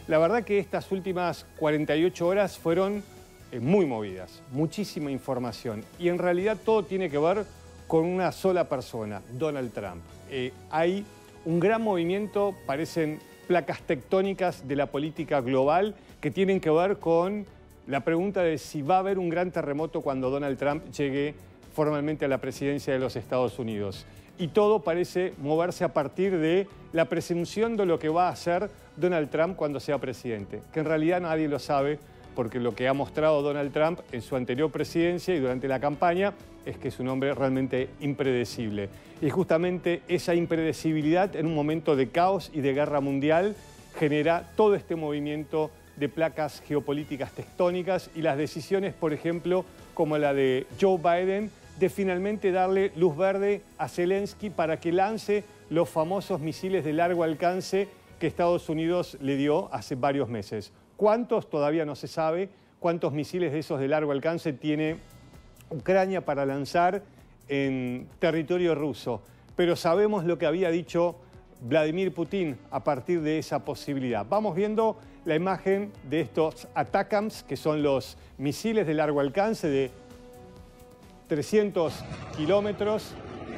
La verdad que estas últimas 48 horas fueron muy movidas, muchísima información. Y en realidad todo tiene que ver con una sola persona, Donald Trump. Hay un gran movimiento, parecen placas tectónicas de la política global que tienen que ver con la pregunta de si va a haber un gran terremoto cuando Donald Trump llegue formalmente a la presidencia de los Estados Unidos. Y todo parece moverse a partir de la presunción de lo que va a hacer Donald Trump cuando sea presidente, que en realidad nadie lo sabe, porque lo que ha mostrado Donald Trump en su anterior presidencia y durante la campaña es que es un hombre realmente impredecible. Y justamente esa impredecibilidad en un momento de caos y de guerra mundial genera todo este movimiento de placas geopolíticas tectónicas y las decisiones, por ejemplo, como la de Joe Biden, de finalmente darle luz verde a Zelensky para que lance los famosos misiles de largo alcance que Estados Unidos le dio hace varios meses. ¿Cuántos? Todavía no se sabe. ¿Cuántos misiles de esos de largo alcance tiene Ucrania para lanzar en territorio ruso? Pero sabemos lo que había dicho Vladimir Putin a partir de esa posibilidad. Vamos viendo la imagen de estos ATACMS, que son los misiles de largo alcance de 300 kilómetros.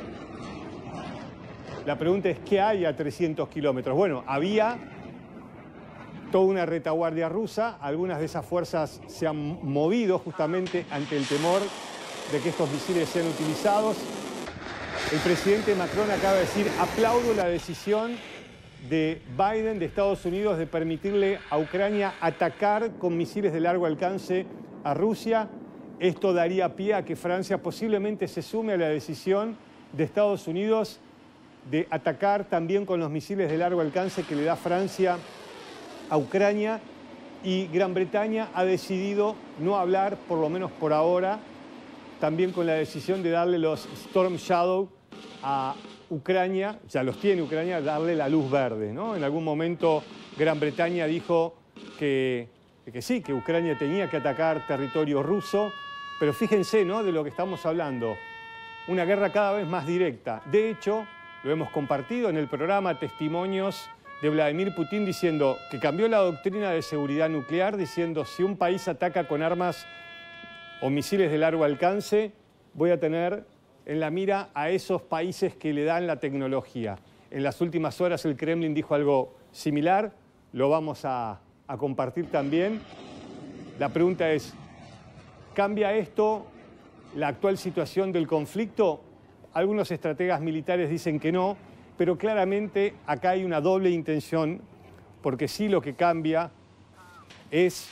La pregunta es, ¿qué hay a 300 kilómetros? Bueno, había toda una retaguardia rusa. Algunas de esas fuerzas se han movido justamente ante el temor de que estos misiles sean utilizados. El presidente Macron acaba de decir, aplaudo la decisión de Biden, de Estados Unidos, de permitirle a Ucrania atacar con misiles de largo alcance a Rusia. Esto daría pie a que Francia posiblemente se sume a la decisión de Estados Unidos de atacar también con los misiles de largo alcance que le da Francia a Ucrania, y Gran Bretaña ha decidido no hablar, por lo menos por ahora, también con la decisión de darle los Storm Shadow a Ucrania, ya los tiene Ucrania, darle la luz verde, ¿no? En algún momento Gran Bretaña dijo que sí, que Ucrania tenía que atacar territorio ruso, pero fíjense, ¿no?, de lo que estamos hablando, una guerra cada vez más directa. De hecho, lo hemos compartido en el programa, testimonios de Vladimir Putin diciendo que cambió la doctrina de seguridad nuclear, diciendo si un país ataca con armas o misiles de largo alcance, voy a tener en la mira a esos países que le dan la tecnología. En las últimas horas el Kremlin dijo algo similar, lo vamos a compartir también. La pregunta es, ¿cambia esto la actual situación del conflicto? Algunos estrategas militares dicen que no, pero claramente acá hay una doble intención, porque sí lo que cambia es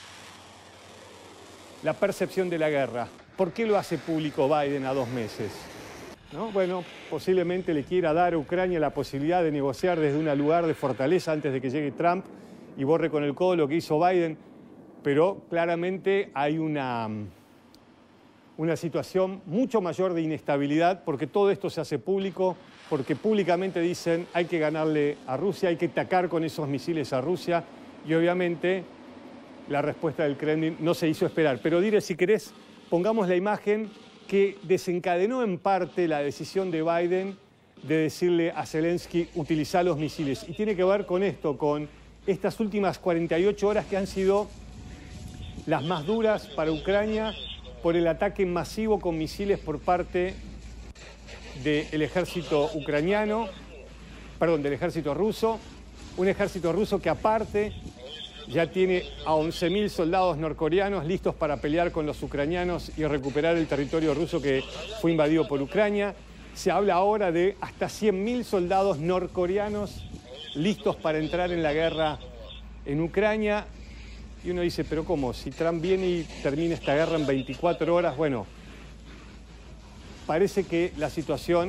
la percepción de la guerra. ¿Por qué lo hace público Biden a 2 meses? ¿No? Bueno, posiblemente le quiera dar a Ucrania la posibilidad de negociar desde un lugar de fortaleza antes de que llegue Trump y borre con el codo lo que hizo Biden, pero claramente hay una situación mucho mayor de inestabilidad porque todo esto se hace público, porque públicamente dicen hay que ganarle a Rusia, hay que atacar con esos misiles a Rusia, y obviamente la respuesta del Kremlin no se hizo esperar. Pero Dire, si querés, pongamos la imagen que desencadenó en parte la decisión de Biden de decirle a Zelensky utilizar los misiles. Y tiene que ver con esto, con estas últimas 48 horas que han sido las más duras para Ucrania por el ataque masivo con misiles por parte del ejército ucraniano, perdón, del ejército ruso, un ejército ruso que aparte ya tiene a 11.000 soldados norcoreanos listos para pelear con los ucranianos y recuperar el territorio ruso que fue invadido por Ucrania. Se habla ahora de hasta 100.000 soldados norcoreanos listos para entrar en la guerra en Ucrania. Y uno dice, pero ¿cómo? Si Trump viene y termina esta guerra en 24 horas, bueno, parece que la situación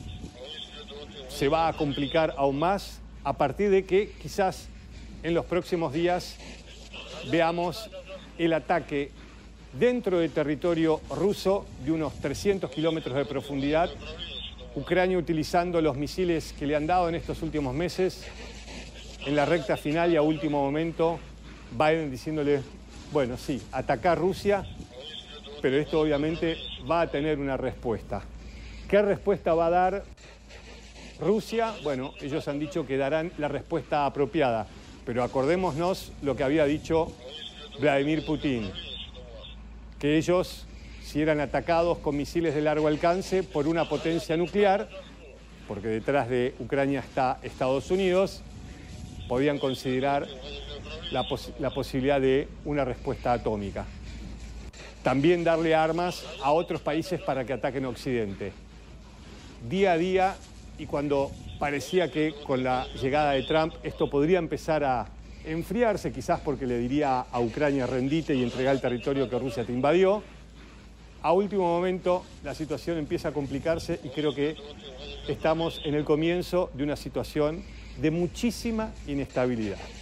se va a complicar aún más a partir de que quizás en los próximos días veamos el ataque dentro del territorio ruso de unos 300 kilómetros de profundidad, Ucrania utilizando los misiles que le han dado en estos últimos meses, en la recta final y a último momento, Biden diciéndole, bueno, sí, atacar Rusia, pero esto obviamente va a tener una respuesta. ¿Qué respuesta va a dar Rusia? Bueno, ellos han dicho que darán la respuesta apropiada. Pero acordémonos lo que había dicho Vladimir Putin, que ellos, si eran atacados con misiles de largo alcance por una potencia nuclear, porque detrás de Ucrania está Estados Unidos, podían considerar la posibilidad de una respuesta atómica. También darle armas a otros países para que ataquen Occidente. Día a día, y cuando parecía que con la llegada de Trump esto podría empezar a enfriarse, quizás porque le diría a Ucrania rendite y entrega el territorio que Rusia te invadió, a último momento la situación empieza a complicarse y creo que estamos en el comienzo de una situación de muchísima inestabilidad.